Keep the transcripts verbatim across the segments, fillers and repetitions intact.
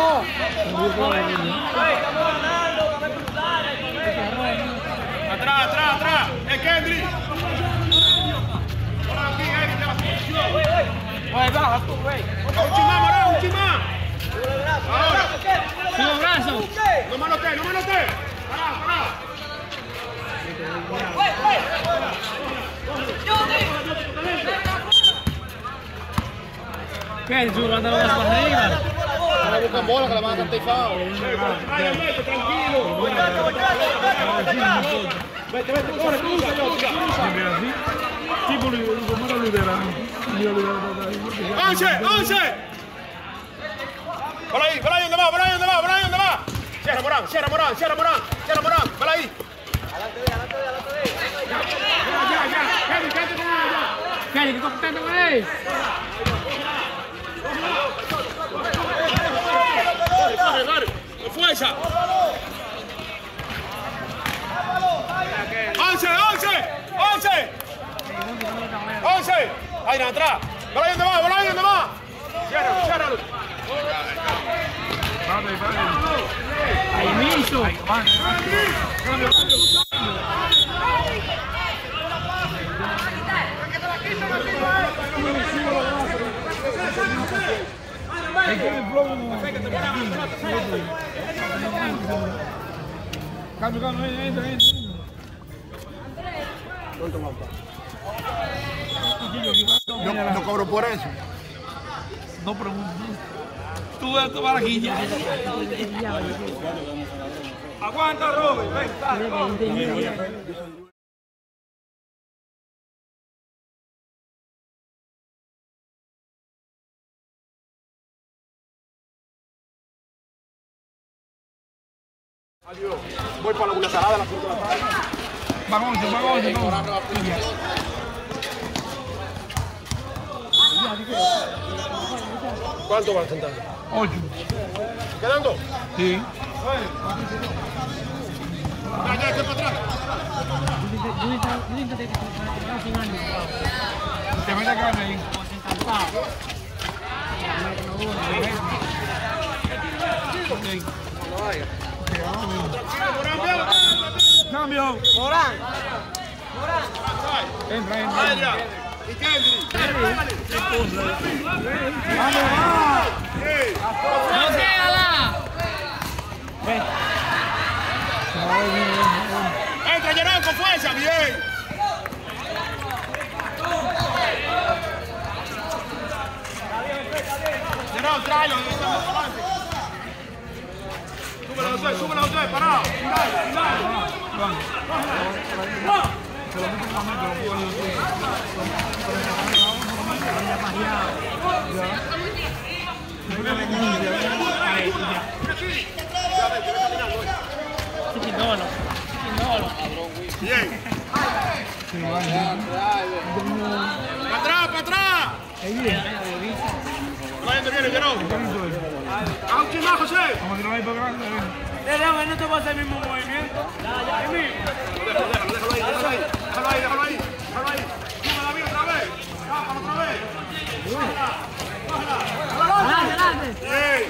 Atrás, atrás, atrás. Es Kendrick. Vai, baja tú, güey. Un chimá, Morán, un chimá. Ahora. Sigo brazo. No manote, no manote. Pará, pará. ¿Qué? ¿Tú jugando las para arriba? Ahora buscan bola que la van a cantar y fao. Tranquilo. Vete, vete, corre, cruza, yo. Tipo, como era liderando. ¡Once! ¡Once! Por ahí, por ahí, ¿dónde va? Por ahí, ¿dónde va? Por ahí, ¿dónde va? Cierra Morán, cierra Morán, cierra Morán, cierra Morán, por ahí. Adelante de, adelante de, adelante de. Ya, ya, ya. Kevin, quédate con él, ya. Kevin, ¿qué contento con él? Corre, corre, corre. Con fuerza. ¡Once, once! ¡Once! ¡once! Ahí, atrás. Por ahí, ¿dónde va? Por ahí, ¿dónde va? Ciérralo, ciérralo. Ahí mismo. Cambio, cambio, entra, entra, entra. Yo no cobro por eso. No pregunto. Tú ves tu baraquilla. Aguanta, Robert. Ven, dale. Adiós. Voy para la salada a las cinco de la tarde. Vamos, vamos, vamos. ¿Cuánto van sentando? Ocho. ¿Quedan dos? Sí. Ya, ya, ¿qué para atrás? Te mete carne ahí. Cambio. Morán. Entra, entra. Adria. Y Kendrick. ¡No quédala! Entra, Gerón, con fuerza. Bien. Gerón, tráelo. Súbelo, José, súbelo, José. Parado. Chiquindolo. Chiquindolo. Bien. Para atrás, para atrás. Ahí viene. Por ahí viene, Gerón. A un chimá, José. Vamos a tirar ahí para grande. Déjame, no te va a hacer el mismo movimiento. Ahí mismo. Déjalo, déjalo, déjalo ahí, déjalo ahí. Déjalo ahí, déjalo ahí. Déjalo ahí. Súbela, David, otra vez. Cápalo otra vez. Adelante, adelante. Bien.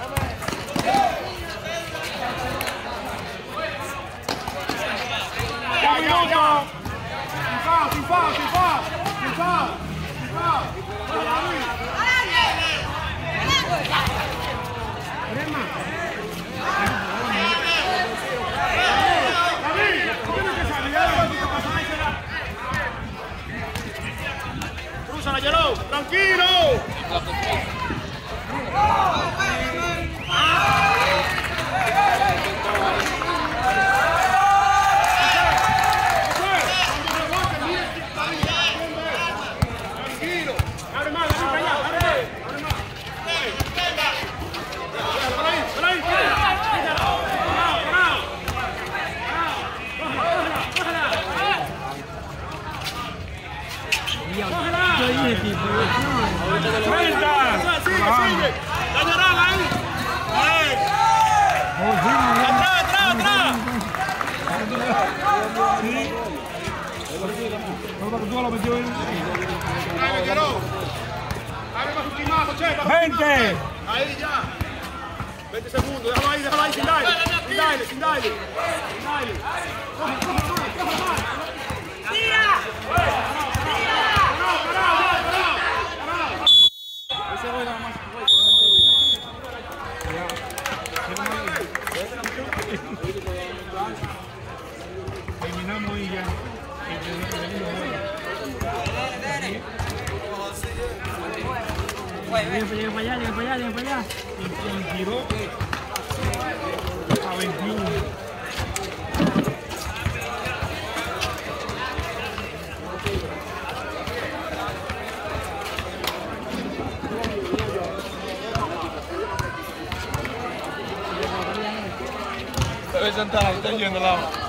Ya, ya, ya. Sin foul, sin foul, sin foul. Sin foul. Sin foul. Crúzala, Gerón. Tranquilo. Tranquilo. Abre más, abre para allá, abre más. Abre más. Por ahí, por ahí. Parado, parado. Yo dije tipo. ¡Suelta! ¡Sigue, sigue! ¡Dañarán ahí! ¡Bien! ¡Atrás, atrás, atrás! Tú lo metió ahí. ¡Ahí me quedó! ¡Abre más un chimazo, che! ¡Veinte! Ahí ya. segundo, déjalo ahí, déjalo ahí, sin darle, sin darle, sin darle, sin darle. ¡Tira! ¡Tira! Ese voy nada más. Terminamos y ya. Llega para allá, llega para allá, llega para allá. Y tiró a veintiuno. Se ve sentado, está yendo al lado.